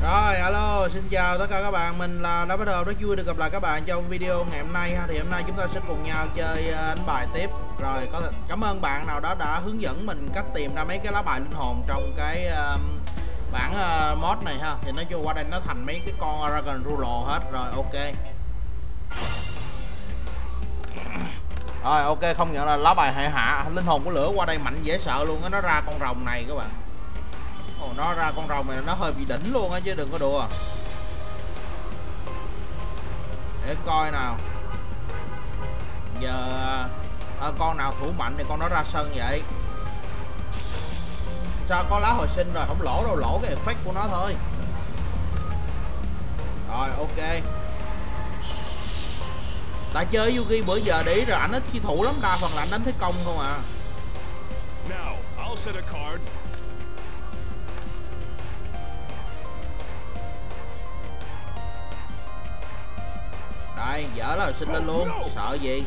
Rồi, alo, xin chào tất cả các bạn, mình là Đá Bắt Đầu, rất vui được gặp lại các bạn trong video ngày hôm nay ha. Thì hôm nay chúng ta sẽ cùng nhau chơi đánh bài tiếp. Rồi, cảm ơn bạn nào đó đã hướng dẫn mình cách tìm ra mấy cái lá bài linh hồn trong cái bản mod này ha. Thì nói chung qua đây nó thành mấy cái con Dragon Ruler hết. Rồi, ok. Rồi, ok, không nhận là lá bài hệ hạ linh hồn của lửa qua đây mạnh dễ sợ luôn á, nó ra con rồng này các bạn. Nó ra con rồng này nó hơi bị đỉnh luôn á chứ đừng có đùa. Để coi nào. Giờ con nào thủ mạnh thì con nó ra sân vậy. Sao có lá hồi sinh rồi, không lỗ đâu, lỗ cái effect của nó thôi. Rồi ok. Tại chơi Yugi bữa giờ để ý rồi, ảnh ít khi thủ lắm, đa phần là anh đánh thế công không à. Now, I'll set a card. Đây, dở là xin lên luôn, sợ gì.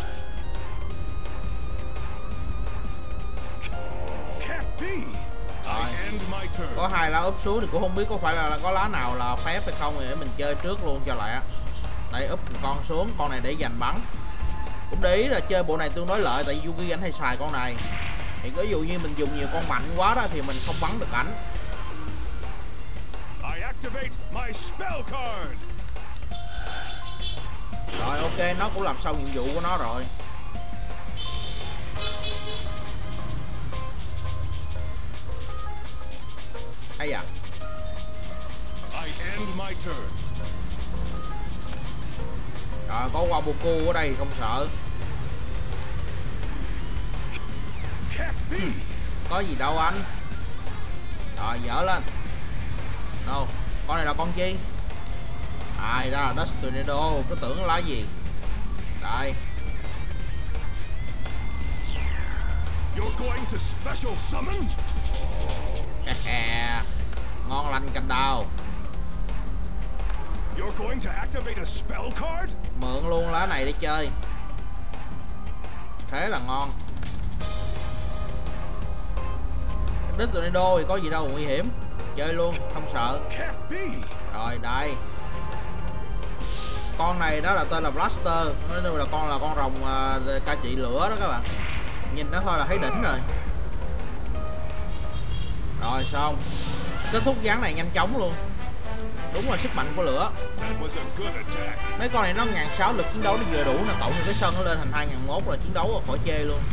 Rồi. Có hai lá úp xuống thì cũng không biết có phải là có lá nào là phép hay không, để mình chơi trước luôn cho lẹ. Đây, úp một con xuống, con này để dành bắn. Cũng để ý là chơi bộ này tương đối lợi, tại Yugi anh hay xài con này. Thì ví dụ như mình dùng nhiều con mạnh quá đó thì mình không bắn được ảnh. Rồi ok, nó cũng làm xong nhiệm vụ của nó rồi. Hay à. Rồi có Waboku ở đây không sợ. Có gì đâu anh. Rồi dở lên. Đâu, con này là con chi? À, ra là Dust Tornado, cứ tưởng là gì. Đây. Ngon lành cành đào. Mượn luôn lá này để chơi. Thế là ngon. Dust Tornado thì có gì đâu nguy hiểm. Chơi luôn, không sợ. Rồi đây. Con này đó là tên là Blaster, nói là con rồng ca trị lửa đó các bạn. Nhìn nó thôi là thấy đỉnh rồi. Rồi xong. Kết thúc ván này nhanh chóng luôn. Đúng là sức mạnh của lửa. Mấy con này nó 1600 lực chiến đấu nó vừa đủ, nó cộng cái sân nó lên thành 2001 là chiến đấu rồi, khỏi chê luôn.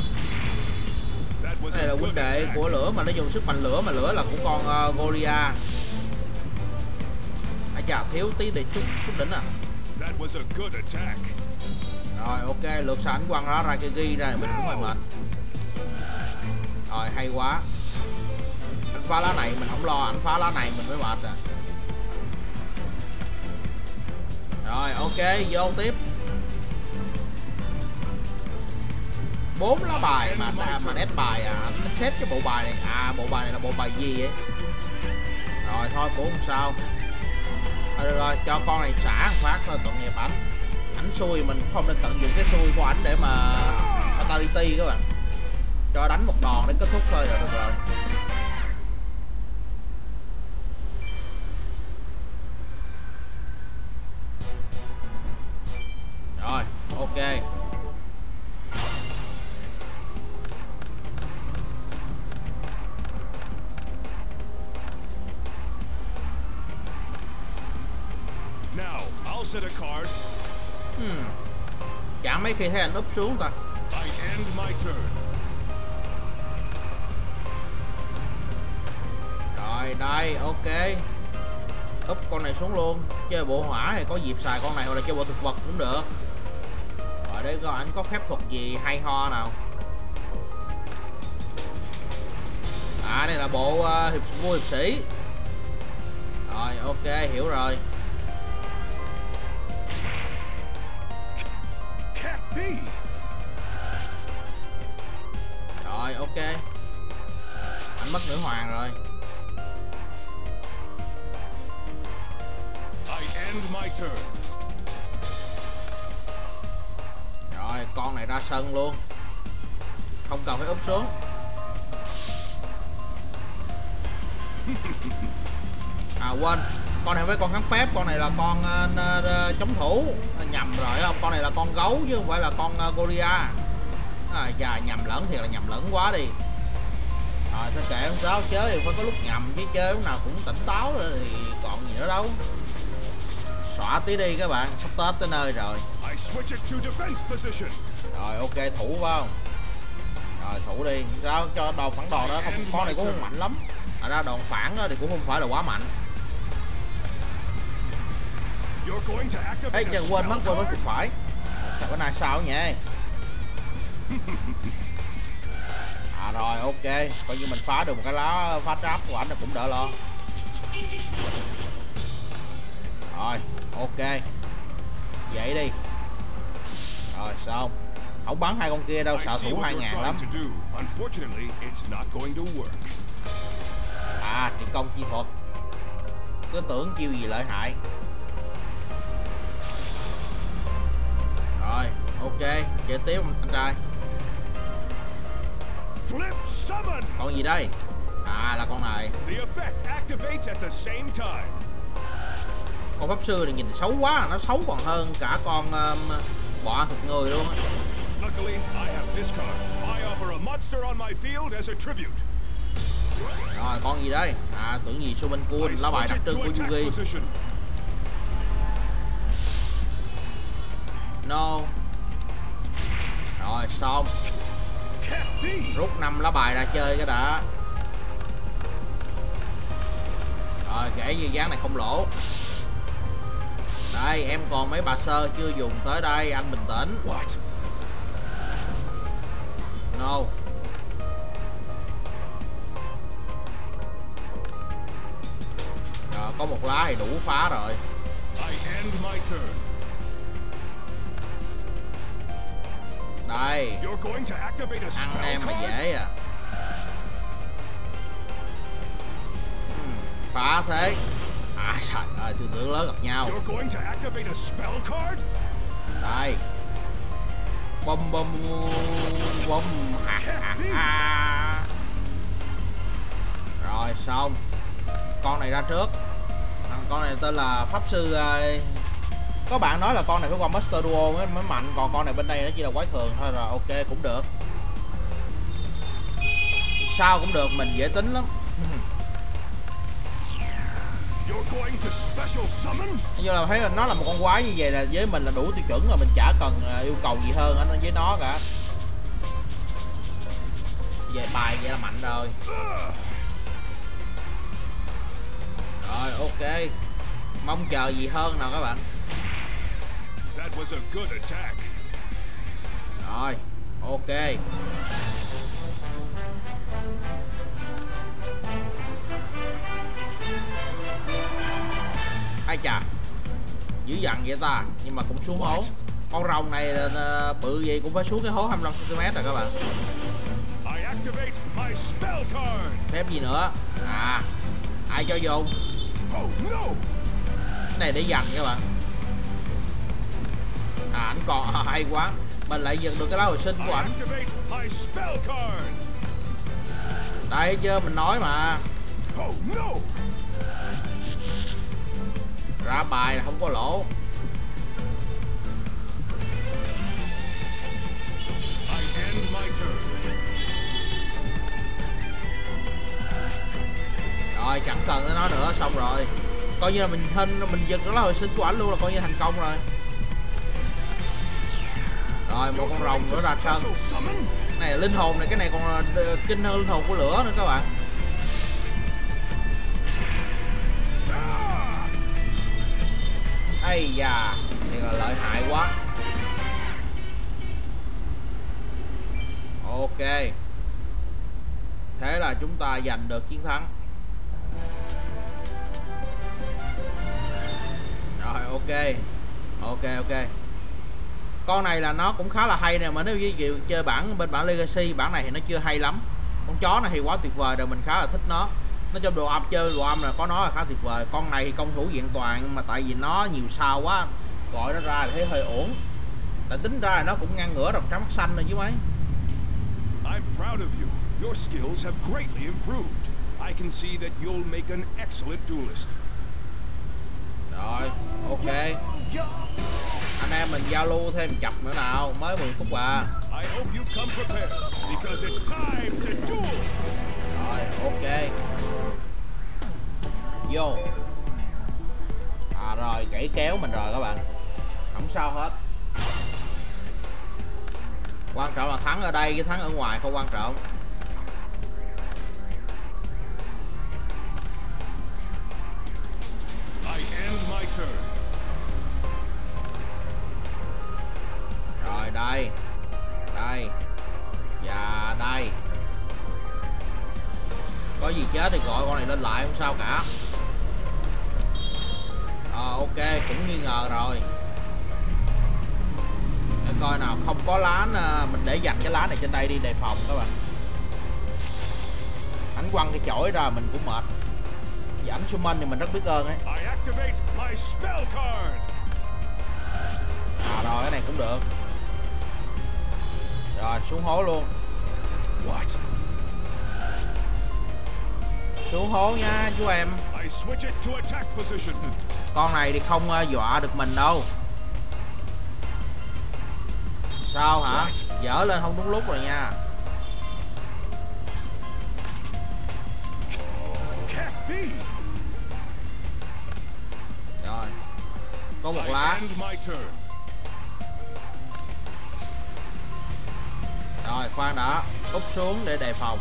Cái này là huynh đệ của lửa mà nó dùng sức mạnh lửa, mà lửa là của con Goliath. À chà, thiếu tí để chút đỉnh à. Rồi ok, lượt sao ảnh quăng nó ra cái ghi ra mình cũng hơi mệt. Rồi hay quá. Anh phá lá này mình không lo, ảnh phá lá này mình mới mệt à. Rồi ok, vô tiếp. 4 lá bài mà nét bài à, anh xếp cái bộ bài này. À bộ bài này là bộ bài gì vậy? Rồi thôi cũng không sao. Được rồi, cho con này xả một phát thôi, tội nghiệp ảnh. Ảnh xui mình không nên tận dụng cái xui của ảnh để mà fatality các bạn. Cho đánh một đòn để kết thúc thôi là được rồi. Rồi, ok. Set a card. Chẳng mấy khi thấy anh úp xuống ta. I end my turn. Rồi đây, ok. Úp con này xuống luôn. Chơi bộ hỏa thì có dịp xài con này, hoặc là chơi bộ thực vật cũng được. Rồi để coi anh có phép thuật gì hay ho nào. À đây là bộ vua hiệp sĩ. Rồi ok, hiểu rồi. Rồi ok. Anh mất nữ hoàng rồi. Rồi con này ra sân luôn. Không cần phải úp xuống. À quên, con này với con kháng phép, con này là con chống thủ. Nhầm rồi không, con này là con gấu chứ không phải là con Gorilla. Dạ nhầm lẫn, thiệt là nhầm lẫn quá đi. Rồi thôi kệ, không sao, chơi thì phải có lúc nhầm chứ, chơi lúc nào cũng tỉnh táo rồi thì còn gì nữa đâu. Xõa tí đi các bạn, sắp Tết tới nơi rồi. Rồi ok, thủ phải không? Rồi thủ đi, sao cho đòn phản đòn đó, không, con này cũng không mạnh lắm. Ra đòn phản đó thì cũng không phải là quá mạnh. Ê chờ, quên mất cực phải. Sao cái này sao nhỉ? À rồi ok, coi như mình phá được một cái lá phá trap của ảnh là cũng đỡ lo. Rồi ok, vậy đi. Rồi xong, không bắn hai con kia đâu, sợ thủ 2000 lắm. À thì công chi thuật, cứ tưởng chiêu gì lợi hại. Rồi ok, chơi tiếp anh trai. Con gì đây? À là con này. Con pháp sư này nhìn xấu quá, nó xấu còn hơn cả con bọ thịt người luôn á. Rồi con gì đây? À tưởng gì Sumen Kun, lá bài đặc trưng của Yugi. No. Rồi xong. Rút 5 lá bài ra chơi cái đã. Rồi kể như dáng này không lỗ. Đây em còn mấy bà sơ chưa dùng tới đây, anh bình tĩnh. No. Rồi có một lá thì đủ phá rồi. Đây ăn em mà dễ à. Phá thế. À trời ơi, tư tưởng lớn gặp nhau. Đây bom bom bom. Rồi xong, con này ra trước. Con này tên là pháp sư. Có bạn nói là con này phải qua Master Duo mới mạnh, còn con này bên đây nó chỉ là quái thường thôi. Rồi ok cũng được, sao cũng được, mình dễ tính lắm. Như là thấy là nó là một con quái như vậy là với mình là đủ tiêu chuẩn rồi, mình chả cần yêu cầu gì hơn anh với nó cả. Về bài vậy là mạnh rồi. Rồi ok, mong chờ gì hơn nào các bạn. Rồi ok, ai chà dữ dằn vậy ta, nhưng mà cũng xuống hố. Con rồng này bự gì cũng phải xuống cái hố 25 cm rồi các bạn. Phép gì nữa? À ai cho dùng cái này để dành các bạn. À ảnh còn hay quá, mình lại giật được cái lá hồi sinh của ảnh. Đây chưa, mình nói mà. Ra bài là không có lỗ. Rồi chẳng cần tới nó nữa, xong rồi. Coi như là mình giật cái lá hồi sinh của ảnh luôn là coi như thành công rồi. Rồi một con rồng nữa ra sân. Cái này là linh hồn này, cái này còn kinh hơn linh hồn của lửa nữa các bạn. Ây da, thì là lợi hại quá. Ok, thế là chúng ta giành được chiến thắng. Rồi ok. Con này là nó cũng khá là hay nè, mà nếu như chơi bên bản Legacy, bản này thì nó chưa hay lắm. Con chó này thì quá tuyệt vời rồi, mình khá là thích nó. Nó trong đồ âm, chơi đồ âm là có nó là khá tuyệt vời. Con này thì công thủ diện toàn, nhưng mà tại vì nó nhiều sao quá, gọi nó ra thấy hơi ổn. Tại tính ra là nó cũng ngang ngửa rồng trắng mắt xanh rồi chứ mấy. I'm proud of you. Your skills have greatly improved. I can see that you'll make an excellent duelist. Rồi, ok. Anh em mình giao lưu thêm chập nữa nào, mới 10 phút à. I hope you come prepared, because it's time to duel. Rồi, ok. Vô. À rồi, gãy kéo mình rồi các bạn. Không sao hết. Quan trọng là thắng ở đây chứ thắng ở ngoài không quan trọng. I end my turn. Rồi đây. Đây. Và đây. Có gì chết thì gọi con này lên lại không sao cả. Ok, cũng nghi ngờ rồi. Để coi nào, không có lá mình để dành cái lá này trên đây đi đề phòng các bạn. Ảnh quăng cái chổi ra mình cũng mệt. Và ảnh summon thì mình rất biết ơn ấy. I activate my spell card. Rồi cái này cũng được. Rồi xuống hố luôn. What? Xuống hố nha chú em. I switch it to attack position. Con này thì không dọa được mình đâu. Sao hả? Dở lên không đúng lúc rồi nha. Can't be. Rồi. Có một I lá. end my turn. Rồi khoan đã. Úp xuống để đề phòng.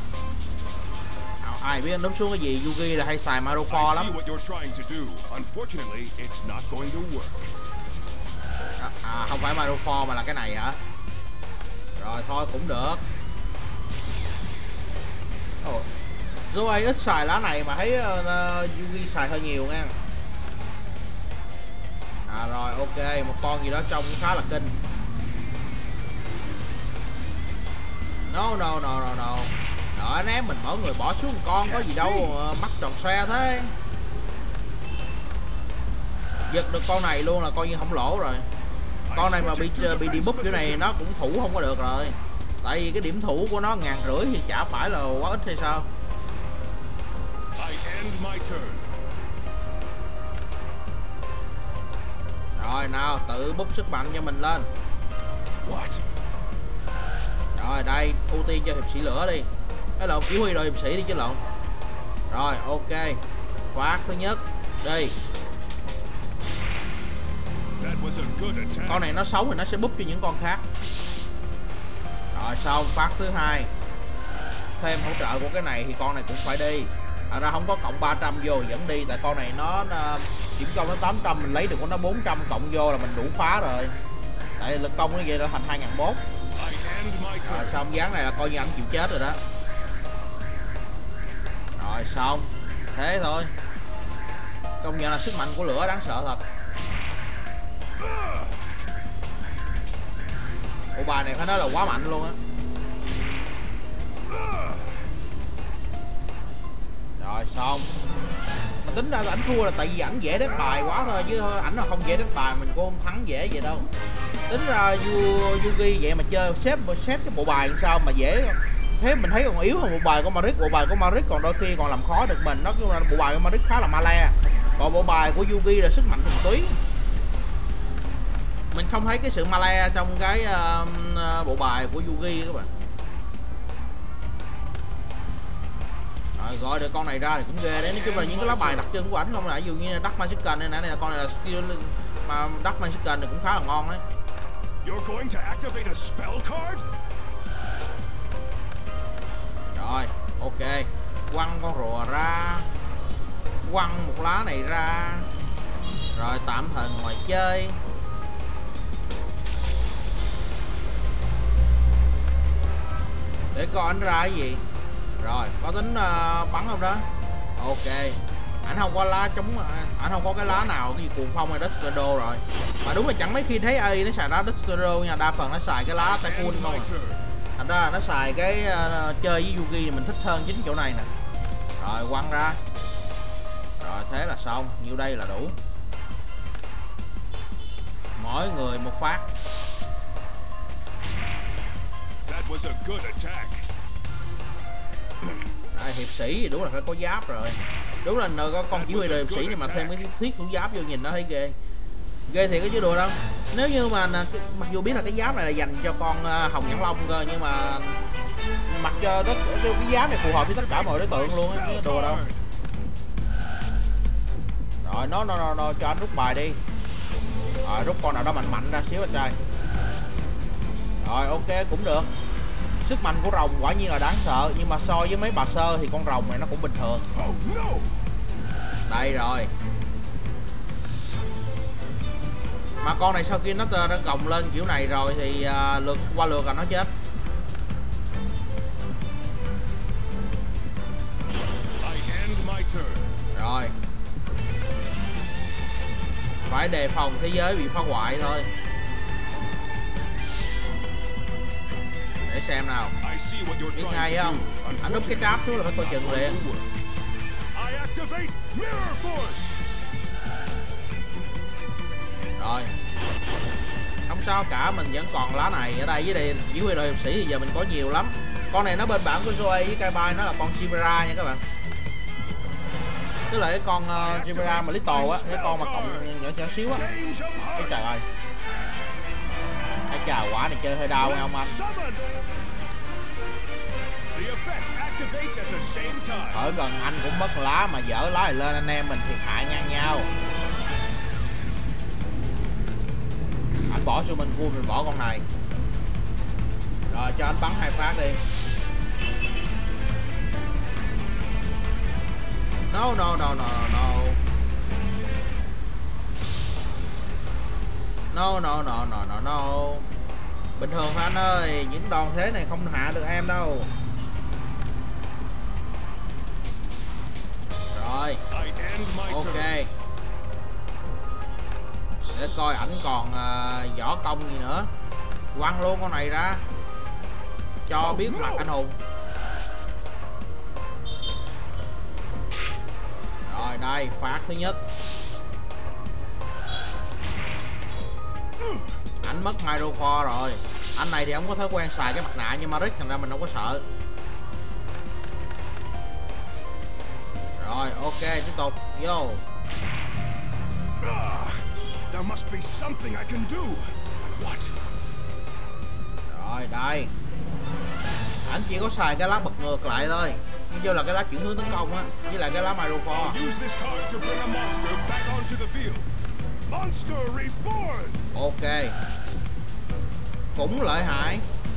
Ai biết anh úp xuống cái gì. Yugi là hay xài Marofor I lắm. see what you're trying to do. Unfortunately, it's not going to work. Không phải Marofor mà là cái này hả? Rồi thôi cũng được. Zoe ít xài lá này mà thấy Yugi xài hơi nhiều nha. Rồi ok, một con gì đó trông cũng khá là kinh. No. Rồi ném mình mỗi người bỏ xuống một con có gì đâu mắt tròn xoe thế. Giật được con này luôn là coi như không lỗ rồi. Con này mà bị debuff kiểu này nó cũng thủ không có được rồi. Tại vì cái điểm thủ của nó 1.500 thì chả phải là quá ít hay sao. I end my turn. Rồi nào, tự búp sức mạnh cho mình lên. What? Rồi đây, ưu tiên cho hiệp sĩ lửa đi. Cái lộn, chỉ huy đội hiệp sĩ đi chứ lộn. Rồi ok. Phát thứ nhất. Đi. That was a good attack. Con này nó xấu thì nó sẽ búp cho những con khác. Rồi xong, phát thứ hai. Thêm hỗ trợ của cái này thì con này cũng phải đi. Thật ra không có cộng 300 vô vẫn đi. Tại con này nó điểm công nó 800, mình lấy được của nó 400 cộng vô là mình đủ phá rồi. Tại lực công nó vậy là thành 2.400. Rồi xong, dáng này là coi như anh chịu chết rồi đó. Rồi xong. Thế thôi. Công nhận là sức mạnh của lửa đáng sợ thật. Bộ bài này phải nói là quá mạnh luôn á. Rồi xong. Mà tính ra ảnh thua là tại vì ảnh dễ đánh bài quá thôi, chứ ảnh là không dễ đánh bài mình cũng không thắng dễ vậy đâu. Tính ra Yugi vậy mà chơi xếp cái bộ bài làm sao mà dễ. Thế mình thấy còn yếu hơn bộ bài của Maric. Bộ bài của Maric còn đôi khi còn làm khó được mình. Nó bộ bài của Maric khá là male. Còn bộ bài của Yugi là sức mạnh thuần túy. Mình không thấy cái sự male trong cái bộ bài của Yugi các bạn. Rồi gọi được con này ra thì cũng ghê đấy. Nói chung là những cái lá bài đặc trưng của ảnh không, là ví dụ như Dark Magic Gun này là con này là skill mà Dark Magic Gun thì cũng khá là ngon đấy. You're going to activate a spell card? Rồi, ok. Quăng con rùa ra. Quăng một lá này ra. Rồi tạm thời ngoài chơi. Để coi anh ra cái gì. Rồi, có tính bắn không đó? Ok. Ảnh không có lá chống, ảnh không có cái lá nào cái gì cuồng phong hay Dustado rồi. Mà đúng là chẳng mấy khi thấy AI nó xài lá Dustado nha, đa phần nó xài cái lá Typhoon không à. Thành ra là nó xài cái chơi với Yugi thì mình thích hơn chính chỗ này nè. Rồi quăng ra. Rồi thế là xong, nhiêu đây là đủ. Mỗi người một phát. That was a good attack. Hiệp sĩ thì đúng là phải có giáp rồi. Đúng là có con chỉ huy đội hiệp sĩ này mà thêm cái thiết thủ giáp vô nhìn nó thấy ghê. Ghê thiệt cái chứ đùa đâu. Nếu như mà mặc dù biết là cái giáp này là dành cho con Hồng Nhãn Long cơ, nhưng mà mặc cho cái giáp này phù hợp với tất cả mọi đối tượng luôn á, chứ đùa đâu. Rồi nó cho anh rút bài đi. Rồi rút con nào đó mạnh ra xíu anh trai. Rồi ok cũng được. Sức mạnh của rồng quả nhiên là đáng sợ, nhưng mà so với mấy bà sơ thì con rồng này nó cũng bình thường. Đây rồi. Mà con này sau khi nó gồng lên kiểu này rồi thì qua lượt là nó chết. Rồi. Phải đề phòng thế giới bị phá hoại thôi. Để xem nào. Biết ngay không? Anh úp cái trap xuống là phải coi chừng liền. Rồi. Không sao cả, mình vẫn còn lá này ở đây với đây chỉ huy đội hiệp sĩ thì giờ mình có nhiều lắm. Con này nó bên bản của Zoe với Kaibai nó là con Chimera nha các bạn. Tức là cái con Chimera mà Little á, cái con mà cộng nhỏ xíu á. Cái trời ơi. Cái chà quả này chơi hơi đau nha ông anh. Ở gần anh cũng mất lá mà dở lá này lên anh em mình thiệt hại ngang nhau. Anh bỏ xuống mình mình bỏ con này. Rồi cho anh bắn 2 phát đi. No. No. Bình thường thôi anh ơi, những đòn thế này không hạ được em đâu. Rồi. Ok. Để coi ảnh còn võ công gì nữa. Quăng luôn con này ra cho biết mặt anh hùng. Rồi đây, phát thứ nhất. Ảnh mất Microcore rồi. Anh này thì không có thói quen xài cái mặt nạ nhưng mà Rick thành ra mình không có sợ. Rồi ok, tiếp tục vô. There must be something I can do. What? Rồi đây. Anh chỉ có xài cái lá bật ngược lại thôi. Nhưng vô là cái lá chuyển hướng tấn công á, với lại cái lá Microcore. Ok. Cũng lợi hại.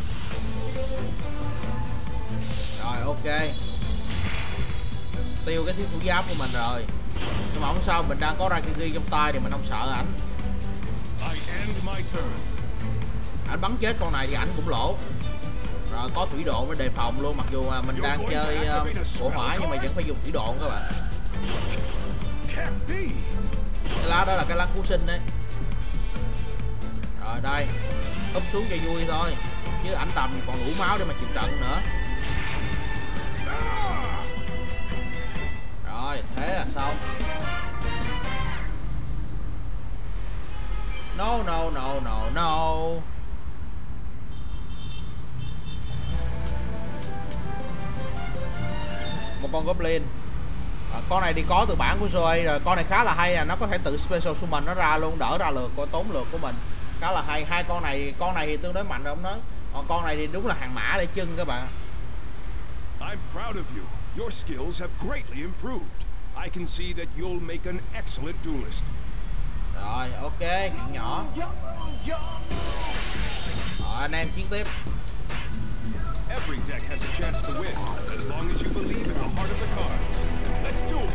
Rồi ok. Tiêu cái thiết thủ giáp của mình rồi. Nhưng mà không sao, mình đang có Raikiri trong tay thì mình không sợ ảnh. Ảnh bắn chết con này thì ảnh cũng lỗ. Rồi có thủy độ mới đề phòng luôn, mặc dù mình đang chơi bộ hỏa nhưng mà vẫn phải dùng thủy độ các bạn. Cái lá đó là cái lá cứu sinh đấy. Rồi đây, úp xuống cho vui thôi, chứ ảnh tầm còn đủ máu để mà chịu trận nữa. Rồi thế là xong. No. Một con Goblin. Con này thì có từ bản của Zoe rồi. Con này khá là hay, nó có thể tự special summon nó ra luôn, đỡ ra lượt, tốn lượt của mình. Khá là hay. Hai con này thì tương đối mạnh rồi ông nói. Còn con này thì đúng là hàng mã để chân các bạn. I'm proud of you. Your skills have greatly improved. I can see that you'll make an excellent duelist. Rồi, ok, chuyện nhỏ. Rồi, anh em chiến tiếp. Every deck has a chance to win, as long as you believe in the heart of the cards. Let's duel.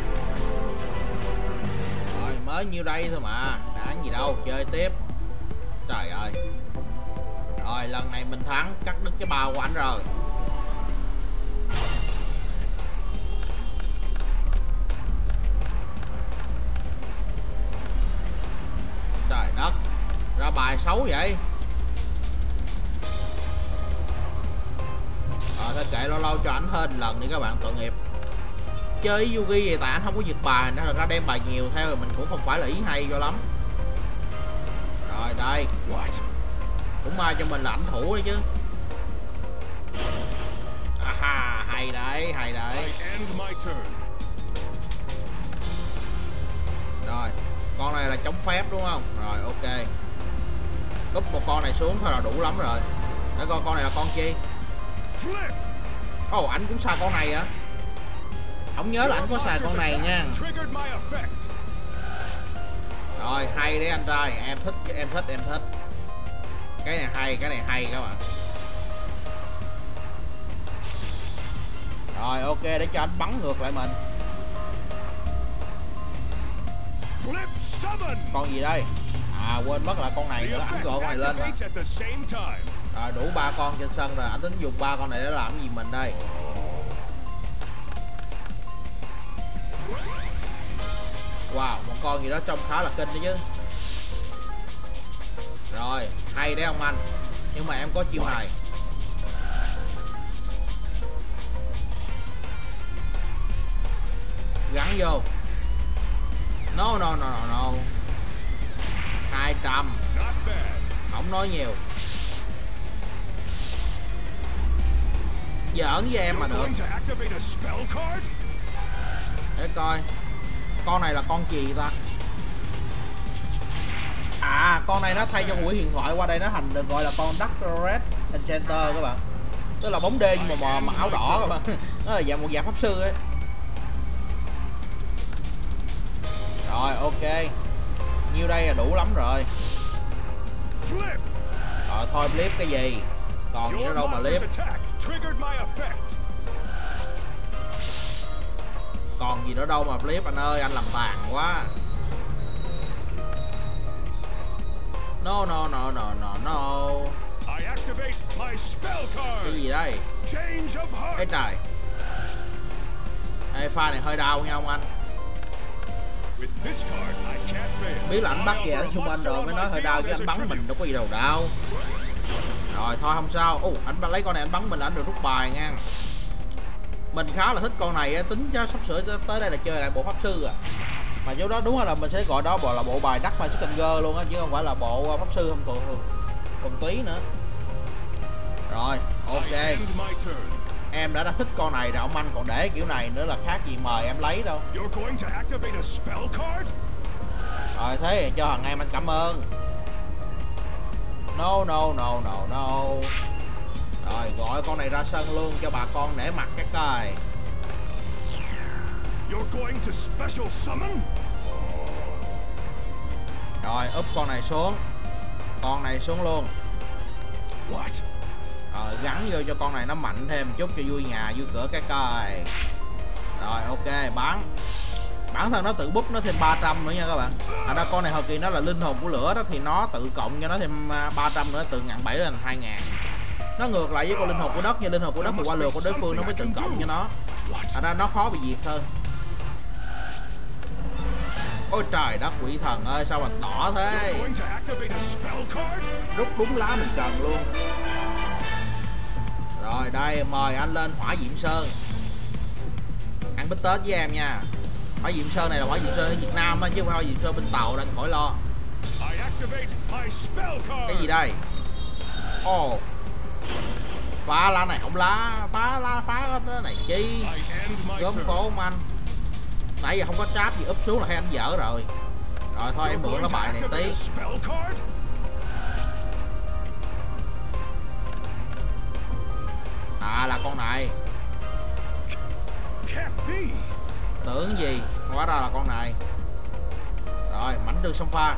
Rồi, mới nhiêu đây thôi mà, đáng gì đâu, chơi tiếp. Trời ơi. Rồi, lần này mình thắng, cắt đứt cái bao của anh rồi. Trời đất, ra bài xấu vậy. Thôi kệ, lâu lâu cho ảnh hên lần đi các bạn, tội nghiệp. Chơi với Yugi vậy tại anh không có giật bài, nên là ra đem bài nhiều theo rồi mình cũng không phải là ý hay cho lắm. Rồi đây. Cũng may cho mình là ảnh thủ đấy chứ. Aha, Hay đấy, hay đấy. I end my turn. Rồi, con này là chống phép đúng không? Rồi, ok. Cúp một con này xuống thôi là đủ lắm rồi. Để coi con này là con chi. Flip. Ồ, ảnh cũng xài con này hả? Không nhớ là ảnh có xài con này nha. Triggered my effect. Rồi, hay đấy anh trai, em thích. Cái này hay các bạn. Rồi, ok, để cho anh bắn ngược lại mình. Flip summon. Con gì đây? À, quên mất là con này The nữa, ảnh effect gọi con này lên mà. activates at the same time. Rồi, đủ 3 con trên sân rồi, anh tính dùng 3 con này để làm gì mình đây? Wow, một con gì đó trông khá là kinh đấy chứ. Rồi, hay đấy ông anh. Nhưng mà em có chiêu này. Gắn vô. No 200. Not bad. Không nói nhiều. Giỡn với em mà You're được. going to activate a spell card? Để coi. Con này là con gì ta? À, con này nó thay cho quỷ huyền thoại qua đây nó thành được gọi là con Dark Red Enchanter các bạn. Tức là bóng đê nhưng mà áo đỏ các bạn. Nó là dạng một dạng pháp sư ấy. Rồi, ok. Nhiêu đây là đủ lắm rồi. Flip. Rồi thôi flip cái gì? Còn gì nữa Your đâu mà monster's flip. attack triggered my effect. Còn gì nữa đâu mà flip anh ơi, anh làm tàn quá. No. I activate my spell Cái card. gì đây? Change of Ê heart. trời. Ê, pha này hơi đau nha ông anh. With this card, I can't fail. Biết là anh bắt kìa However, đánh xung quanh a rồi mới nói monster hơi đau on chứ my anh field bắn is a mình đâu có gì đâu đau. Rồi thôi không sao. Anh lấy con này anh bắn mình là anh được rút bài nha. Mình khá là thích con này á, tính cho sắp sửa tới đây là chơi lại bộ pháp sư à. Mà chỗ đó đúng là mình sẽ gọi đó là bộ bài Dark Magic Girl luôn á, chứ không phải là bộ pháp sư không thuần túy nữa. Rồi, ok. I end my turn. Em đã thích con này rồi, ông anh còn để kiểu này nữa là khác gì mời em lấy đâu. You're going to activate a spell card? Rồi thế thì cho thằng em anh cảm ơn. No. Rồi gọi con này ra sân luôn cho bà con nể mặt cái coi. You're going to special summon? Rồi úp con này xuống. Con này xuống luôn. What? Rồi gắn vô cho con này nó mạnh thêm chút cho vui nhà vui cửa cái coi. Rồi ok, bắn. Bản thân nó tự búp nó thêm 300 nữa nha các bạn. À đó, con này hồi kỳ nó là linh hồn của lửa đó thì nó tự cộng cho nó thêm 300 nữa, từ 1.700 lên 2.000. Nó ngược lại với con linh hồn của đất, như linh hồn của đất thì qua lượt của đối phương nó mới tự cộng cho nó. À ra nó khó bị diệt hơn. Ôi trời đất quỷ thần ơi, sao mà đỏ thế. You're going to activate a spell card? Rút đúng lá mình cần luôn. Rồi đây, mời anh lên Hỏa Diệm Sơn ăn bít tết với em nha. Hỏa Diệm Sơn này là Hỏa Diệm Sơn ở Việt Nam á, chứ không phải Hỏa Diệm Sơn bên Tàu, đang khỏi lo. I activate my spell card. Cái gì đây? Ồ, phá lá này không lá, phá cái này chi. I end my Gớm turn. khổ không anh. Nãy giờ không có trap gì úp xuống là thấy anh dở rồi. Rồi thôi em You're mượn going nó to bài này activate tí. a spell card? À là con này. Can't be. Tưởng gì, hóa ra là con này. Rồi mảnh trừ sông pha.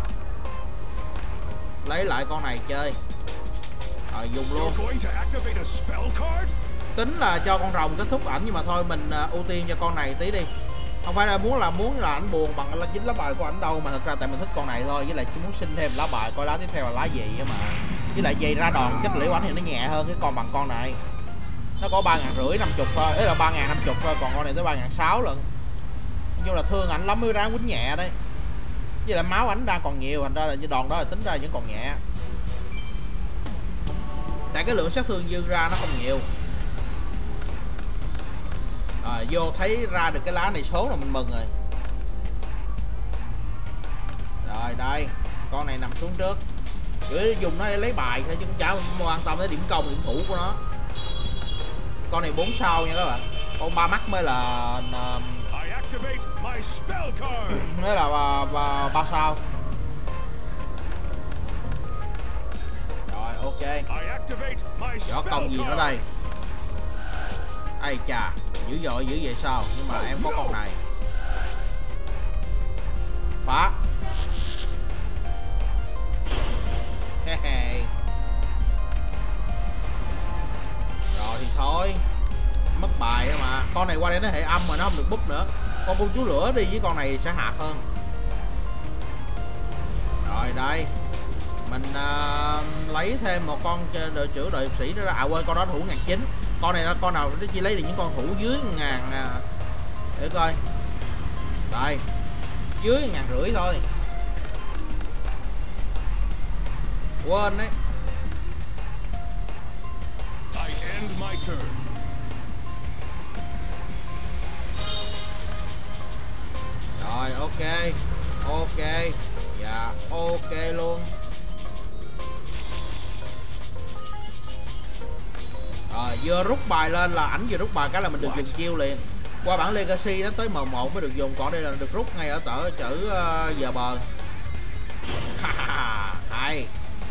Lấy lại con này chơi. Rồi dùng luôn. You're going to activate a spell card? Tính là cho con rồng kết thúc ảnh nhưng mà thôi mình ưu tiên cho con này tí đi. Không phải là muốn là ảnh buồn bằng là chính lá bài của ảnh đâu, mà thật ra tại mình thích con này thôi, với lại chỉ muốn xin thêm lá bài coi lá tiếp theo là lá gì á mà. Với lại dây ra đòn chất liệu ảnh thì nó nhẹ hơn cái con bằng con này. Nó có 3.550 50 thôi, ấy là 3.050 thôi, còn con này tới 3.600 lận. Nhưng là thương ảnh lắm mới ráng quýnh nhẹ đấy. Với lại máu ảnh đang còn nhiều, thành ra là như đòn đó là tính ra vẫn còn nhẹ. Tại cái lượng sát thương dư ra nó không nhiều. Rồi vô thấy ra được cái lá này số là mình mừng rồi. Rồi đây, con này nằm xuống trước. Chỉ dùng nó để lấy bài thôi chứ cũng chả quan tâm tới điểm công điểm thủ của nó. Con này 4 sao nha các bạn. Con ba mắt mới là I activate my spell card. mới là ba sao. Rồi ok. I activate my Có spell công gì nữa card. đây? Ây chà, dữ dội dữ vậy sao? Nhưng mà em có con này. Phá. Rồi thì thôi, mất bài thôi mà. Con này qua đây nó hệ âm mà nó không được búp nữa. Con công chúa lửa đi với con này sẽ hạt hơn. Rồi đây, mình lấy thêm một con đội trưởng đội sĩ nữa ra. À quên, con đó thủ 1.900. Con này là con nào nó chỉ lấy được những con thủ dưới 1.000 để coi. Đây, dưới 1.500 thôi. Quên đấy. I end my turn. Rồi ok. Ok. Dạ ok luôn. Rồi vừa rút bài lên là ảnh vừa rút bài cái là mình được dùng chiêu liền. Qua bản Legacy nó tới M1 mới được dùng, còn đây là được rút ngay ở chữ giờ bờ. Hay.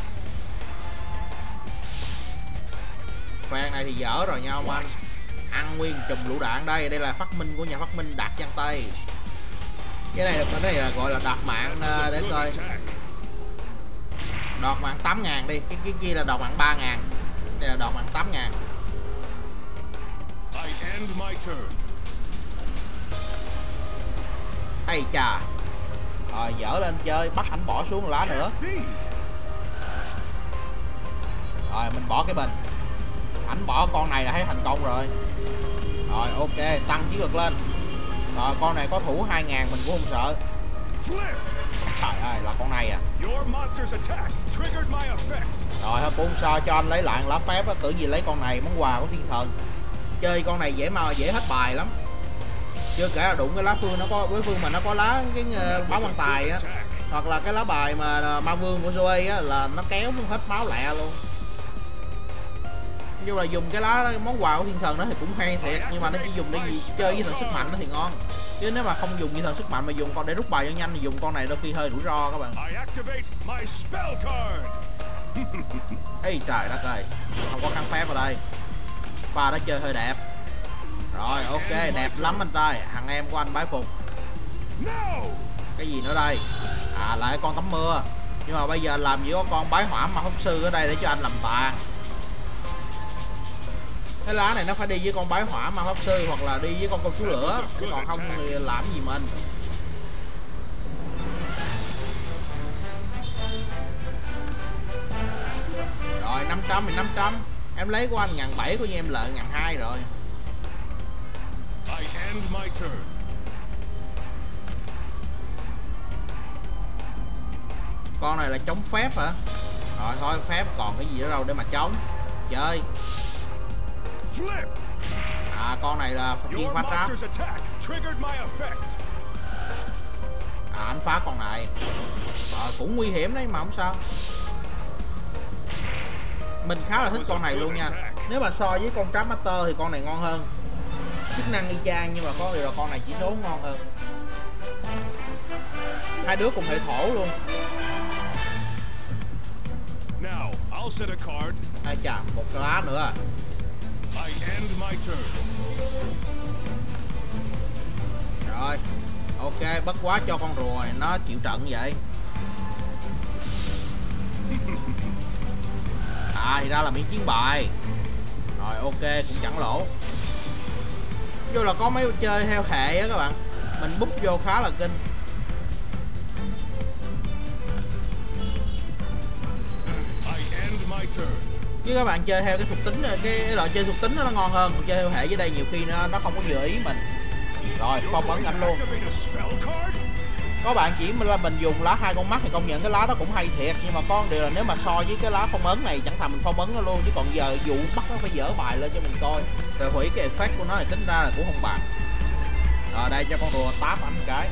Phan này thì dở rồi nha ông anh. Ăn nguyên chùm lựu đạn đây, đây là phát minh của nhà phát minh Đạt Giang Tây. Cái này là gọi là đoạt mạng để coi. Đoạt mạng 8.000 đi, cái kia là đoạt mạng 3.000. Đây là đoạt mạng 8.000. I end my turn. Ây chà. Rồi dở lên chơi, bắt ảnh bỏ xuống lá nữa. Rồi mình bỏ cái bình. Ảnh bỏ con này là thấy thành công rồi. Rồi ok, tăng chiến lược lên. Rồi con này có thủ 2.000 mình cũng không sợ. Trời ơi, là con này à. Rồi thôi cũng sao, cho anh lấy lại lá phép á, tưởng gì lấy con này món quà của thiên thần. Chơi con này dễ hết bài lắm. Chưa kể là đụng cái lá phương nó có với phương mà nó có lá cái báo quan tài á, hoặc là cái lá bài mà ma vương của Zoe á là nó kéo hết máu lẹ luôn. Nhưng mà dùng cái lá món quà của thiên thần đó thì cũng hay thiệt, nhưng mà nó chỉ dùng để chơi với thần sức mạnh đó thì ngon. Chứ nếu mà không dùng với thần sức mạnh mà dùng con để rút bài cho nhanh thì dùng con này đôi khi hơi rủi ro các bạn. Ê trời đất ơi, không có kháng phép ở đây. Pha đó chơi hơi đẹp. Rồi ok, đẹp lắm anh trai, thằng em của anh bái phục. Cái gì nữa đây? À lại con tắm mưa. Nhưng mà bây giờ làm gì có con bái hỏa ma pháp sư ở đây để cho anh làm tàn. Cái lá này nó phải đi với con bái hỏa ma pháp sư hoặc là đi với con công chúa lửa, chứ còn không thì làm gì mình. Rồi 500 thì 500. Em lấy của anh 1.700, của em lợi 1.200 rồi. I end my turn. Con này là chống phép hả? Rồi thôi, phép còn cái gì nữa đâu để mà chống. Chơi. À con này là chuyên phá trap. À anh phá con này. Cũng nguy hiểm đấy mà không sao. Mình khá là thích con này luôn nha. Nếu mà so với con Trap Master thì con này ngon hơn. Chức năng y chang nhưng mà có điều là con này chỉ số ngon hơn. Hai đứa cùng hệ thổ luôn. Ai chà, một cái lá nữa. I end my turn. Rồi ok, bất quá cho con rùa này nó chịu trận vậy. À thì ra là miễn chiến bài. Rồi ok, cũng chẳng lỗ. Vô là có mấy chơi theo hệ á các bạn, mình búp vô khá là kinh. Chứ các bạn chơi theo cái thuộc tính, cái loại chơi thuộc tính nó ngon hơn, còn chơi theo hệ dưới đây nhiều khi nó không có vừa ý mình. Rồi phong ấn ảnh luôn. Có bạn chỉ là mình dùng lá 2 con mắt thì công nhận cái lá đó cũng hay thiệt, nhưng mà con điều là nếu mà so với cái lá phong ấn này chẳng thà mình phong ấn nó luôn, chứ còn giờ dụ bắt nó phải dở bài lên cho mình coi rồi hủy cái effect của nó thì tính ra là cũng không bằng. Rồi đây cho con rùa táp ảnh cái.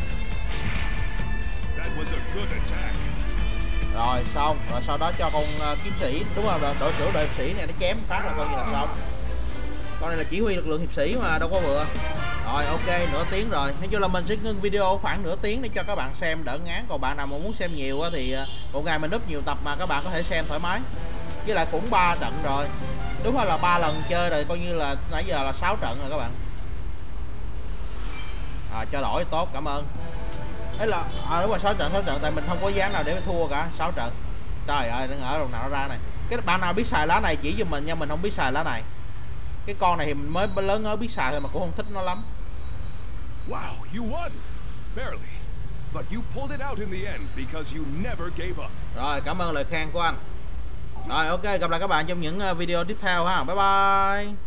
Rồi xong, rồi sau đó cho con kiếm sĩ, đúng không, đội trưởng đội sĩ này nó chém phát là coi như là xong. Con này là chỉ huy lực lượng hiệp sĩ mà đâu có vừa. Rồi ok, nửa tiếng rồi. Nói chung là mình sẽ ngưng video khoảng nửa tiếng để cho các bạn xem đỡ ngán. Còn bạn nào mà muốn xem nhiều á thì một ngày mình up nhiều tập mà các bạn có thể xem thoải mái. Với lại cũng 3 trận rồi. Đúng rồi, là 3 lần chơi rồi, coi như là nãy giờ là 6 trận rồi các bạn. Cho đổi tốt, cảm ơn. Đấy là đúng rồi, 6 trận tại mình không có dáng nào để mà thua cả. 6 trận. Trời ơi, nó ở đâu nào nó ra này. Cái bạn nào biết xài lá này chỉ giùm mình nha, mình không biết xài lá này. Cái con này thì mình mới lớn mới biết xài thôi mà cũng không thích nó lắm. Wow, you won. Barely. But you pulled it out in the end because you never gave up. Rồi, cảm ơn lời khen của anh. Rồi ok, gặp lại các bạn trong những video tiếp theo ha. Bye bye.